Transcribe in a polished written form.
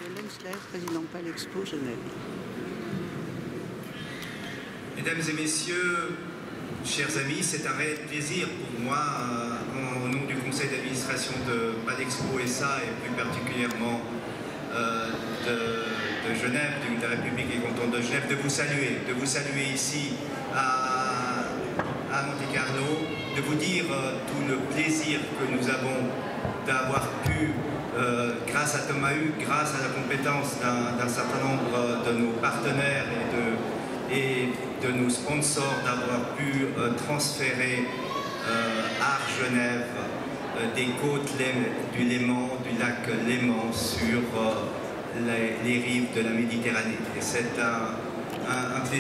Hélène Schleyer, président Palexpo Genève. Mesdames et messieurs, chers amis, c'est un réel plaisir pour moi, au nom du conseil d'administration de Palexpo SA et plus particulièrement de Genève, de la République et canton de Genève, de vous saluer ici à Monte-Carlo, de vous dire tout le plaisir que nous avons d'avoir pu, grâce à Thomas Hugues, grâce à la compétence d'un certain nombre de nos partenaires et de nos sponsors, d'avoir pu transférer à Genève des côtes du Léman, du lac Léman, sur les rives de la Méditerranée. Et c'est un plaisir.